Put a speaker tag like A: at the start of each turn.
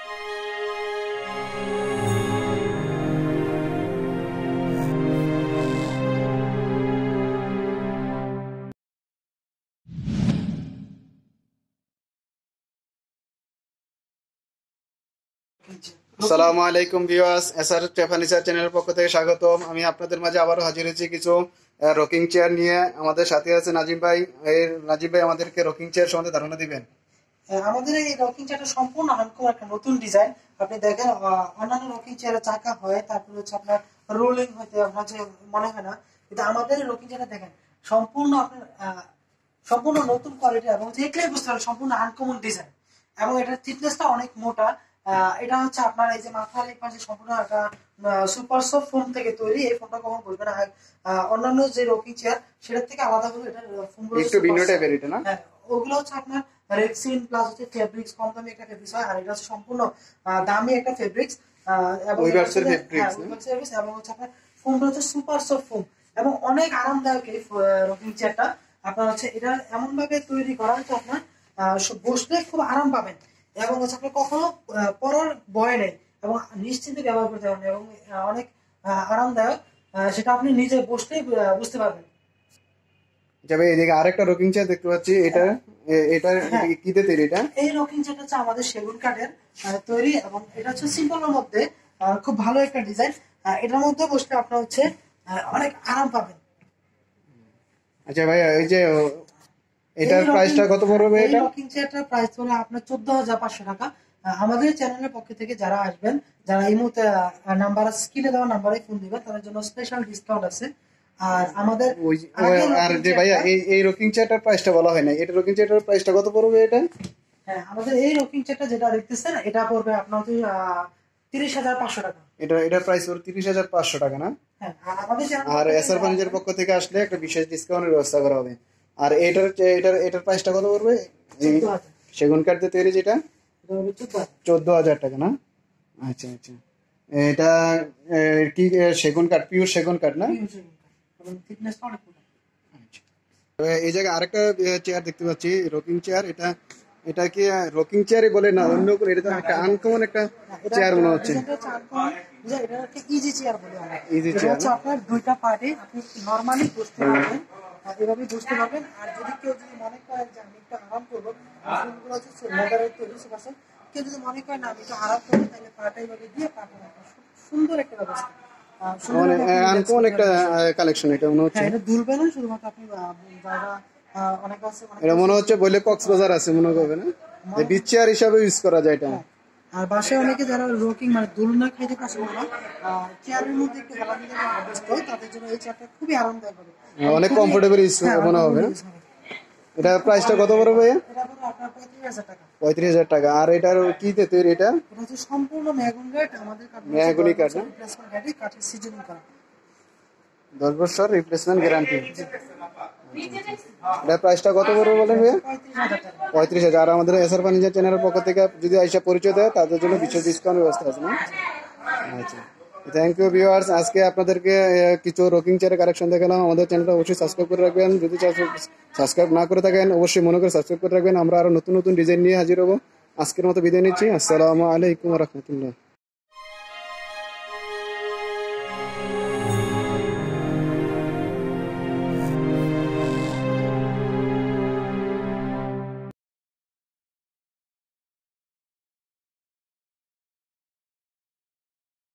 A: আসসালামু আলাইকুম viewers, SR furniture চ্যানেলের পক্ষ থেকে স্বাগতম। আমি আপনাদের মাঝে আবারও হাজির হয়েছি কিছু রকিং চেয়ার নিয়ে। আমাদের সাথে আছে নাজিম ভাই। নাজিম ভাই আমাদেরকে রকিং চেয়ার সম্বন্ধে ধারণা দিবেন।
B: আমাদের এই রকিং চেয়ারটা সম্পূর্ণ আনকমন একটা নতুন ডিজাইন। আপনি দেখেন অন্যান্য রকিং চেয়ারে চাকা হয়, তারপরে হচ্ছে আপনার রোলিং হইতে আপনার যে মনে হয় না, কিন্তু আমাদের এই রকিং চেয়ারটা দেখেন সম্পূর্ণ আপনার সম্পূর্ণ নতুন কোয়ালিটি এবং দেখলেই বুঝতে পারবেন সম্পূর্ণ আনকমন ডিজাইন। এবং এটার থিকনেসটা অনেক মোটা। এটা হচ্ছে আপনার এই যে মাথার এই পাশে সম্পূর্ণ একটা সুপার সফট ফোম থেকে তৈরি। এই ফোমটা কখন বলবে না, অন্যান্য যে রকিং চেয়ার সেটার থেকে আলাদা হলো এটা ফোমগুলো
A: একটু ভিন্ন টাইপের, এটা না?
B: হ্যাঁ, ওগুলো হচ্ছে আপনার রেক্সিন প্লাস হচ্ছে ফেব্রিক্স, কম দামি একটা ফেব্রিক্স হয়, আর এটা হচ্ছে সম্পূর্ণ দামি একটা ফেব্রিক্স এবং হচ্ছে আপনার ফোমটা হচ্ছে সুপার সফট ফোম এবং অনেক আরামদায়ক এই রকিং চেয়ারটা। আপনার হচ্ছে এটা এমন ভাবে তৈরি করা হচ্ছে আপনার বসলে খুব আরাম পাবেন এবং হচ্ছে আপনার কখনো পরার ভয় নেই এবং নিশ্চিন্তে ব্যবহার করতে পারবেন এবং অনেক আরামদায়ক। সেটা আপনি নিজে বসলেই বুঝতে পারবেন।
A: এদিকে আরেকটা রকিং চেয়ার দেখতে পাচ্ছি, এটা কিতে তৈরি? এটা
B: এই রকিং চেয়ারটা হচ্ছে আমাদের সেগুন কাঠের তৈরি এবং এটা হচ্ছে সিম্পলের মধ্যে খুব ভালো একটা ডিজাইন। এটার মধ্যে বসলে আপনার হচ্ছে অনেক আরাম পাবেন।
A: আচ্ছা ভাইয়া, এই যে এটার প্রাইসটা কত পড়বে? এটা
B: রকিং চেয়ারটার প্রাইস হলো আপনার 14,500 টাকা। আমাদের চ্যানেলের পক্ষ থেকে যারা আসবেন, যারা এই মুহূর্তে নাম্বার স্ক্রিনে দেওয়া নাম্বারে ফোন দিবেন, তাদের জন্য স্পেশাল ডিসকাউন্ট আছে। আর আমাদের
A: আর যে ভাইয়া এই রকিং চেয়ারটার প্রাইসটা বলা হয় না, এটা রকিং চেয়ারটার প্রাইসটা কত পড়বে? এটা
B: হ্যাঁ, আমাদের এই রকিং চেয়ারটা যেটা দেখতেছেন এটা পড়বে আপনার 30,500 টাকা।
A: এটার প্রাইস হলো 30,500 টাকা না?
B: হ্যাঁ, আমাদের
A: আর এসআর ফার্নিচারের পক্ষ থেকে আসলে একটা বিশেষ ডিসকাউন্টের ব্যবস্থা করা হবে। আর এটার প্রাইসটা কত পড়বে? সেগুন কাঠ দিয়ে তৈরি যেটা 14,000 টাকা না? আচ্ছা আচ্ছা, এটা কি সেগুন কাঠ, পিওর সেগুন কাঠ না? এই জায়গায় আরেকটা চেয়ার দেখতে পাচ্ছি, রকিং চেয়ার। এটা কি রকিং চেয়ারই বলে না অন্য কোনো? এটা তো একটা আনকমন একটা চেয়ার মনে হচ্ছে।
B: এটা একটা ইজি চেয়ার বলে।
A: ইজি চেয়ার
B: আপনার দুইটা পার্টে আপনি নরমালি বসতে পারবেন, এভাবে বসতে পারবেন। আর যদি কেউ মনে করে যে আমি একটু আরাম করবো, কেউ যদি মনে করে না আমি একটু আরাম করবো, তাহলে পাটা এইভাবে দিয়ে পাটা সুন্দর একটা ব্যবস্থা,
A: আনকমন একটা কালেকশন এটা মনে হচ্ছে।
B: এটা দুলবে না, শুধুমাত্র আপনি যারা অনেক আছে
A: এটা মনে হচ্ছে বলে কক্সবাজার আছে মনে করবে না, যে বিচ চেয়ার হিসাবে ইউজ করা যায় এটা।
B: আর বাসায় অনেকে যারা রকিং মানে দোলনা খাইতে পছন্দ করে, চেয়ারের মধ্যে একটু হেলা দিলে অভ্যস্ত, তাদের জন্য এই চেয়ারটা খুবই আরামদায়ক হবে,
A: অনেক কমফোর্টেবল ইউজ মনে হবে। এটা প্রাইসটা কত পড়বে ভাইয়া?
B: এটা পড়বে আপনার 35,000 টাকা।
A: 35,000 টাকা। আর এটার কিতে তৈরি? এটা
B: হচ্ছে সম্পূর্ণ মেহগনি কাঠ, আমাদের
A: মেহগনি কাঠ না?
B: রিপ্লেসমেন্ট গ্যারান্টি, কাঠের সিজনিং করা,
A: 10 বছর রিপ্লেসমেন্ট গ্যারান্টি। এটা প্রাইসটা কত পড়বে বলেন ভাইয়া? 35,000। আর আমাদের এসআর ফার্নিচার চ্যানেলের পক্ষ থেকে যদি আইসা পরিচয় দেয়, তাদের জন্য বিশেষ ডিসকাউন্ট ব্যবস্থা আছে না? আচ্ছা, থ্যাংক ইউ ভিউয়ার্স। আজকে আপনাদেরকে কিছু রকিং চেয়ারের কালেকশন দেখালাম। আমাদের চ্যানেলটা অবশ্যই সাবস্ক্রাইব করে রাখবেন। যদি সাবস্ক্রাইব না করে থাকেন, অবশ্যই মনে করে সাবস্ক্রাইব করে রাখবেন। আমরা আরো নতুন নতুন ডিজাইন নিয়ে হাজির হবো। আজকের মতো বিদায় নিচ্ছি। আসসালামু আলাইকুম ওয়া রাহমাতুল্লাহ।